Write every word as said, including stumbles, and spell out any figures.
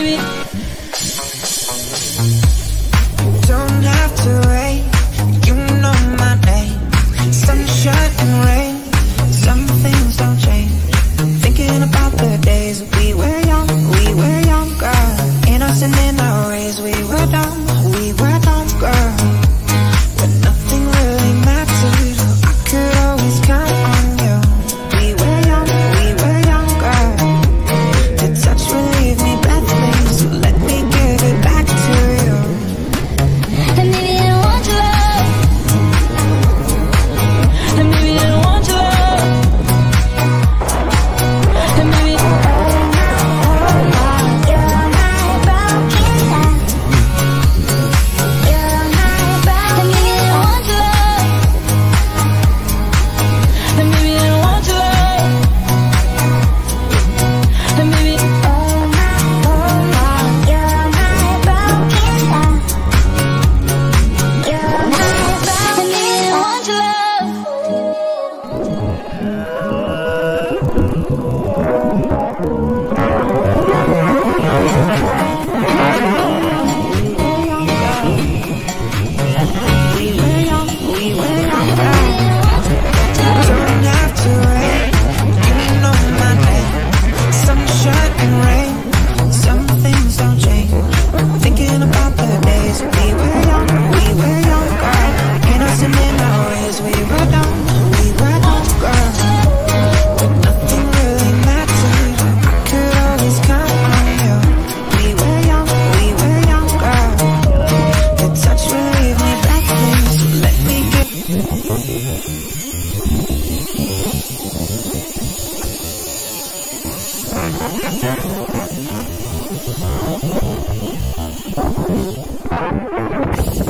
baby. Don't have to wait, you know my name. Sunshine and rain, some things don't change. Thinking about the days we were young, we were younger. Innocent in our ways, we were dumb, we were dumb, girl. But nothing really mattered, I could always count on you. We were young, we were younger. Your touch would leave me breathless, so let me give it back to you. And maybe I don't want your love, and maybe I don't want your love, and maybe you're my broken heart. You're my broken. And maybe I don't want your love, and maybe I don't want your love, and maybe oh my, oh my, you're my broken heart. You're my broken. And maybe I don't want your love. We were young, we were younger. Don't have to wait, you know my name. Sunshine and rain, some things don't change. Thinking about the days we were young, we were younger. Innocent in our ways, we were dumb, we were dumb, girl. But nothing really mattered, I could always count on you. We were young, we were younger. Your touch will leave me breathless, so let me get Thank you.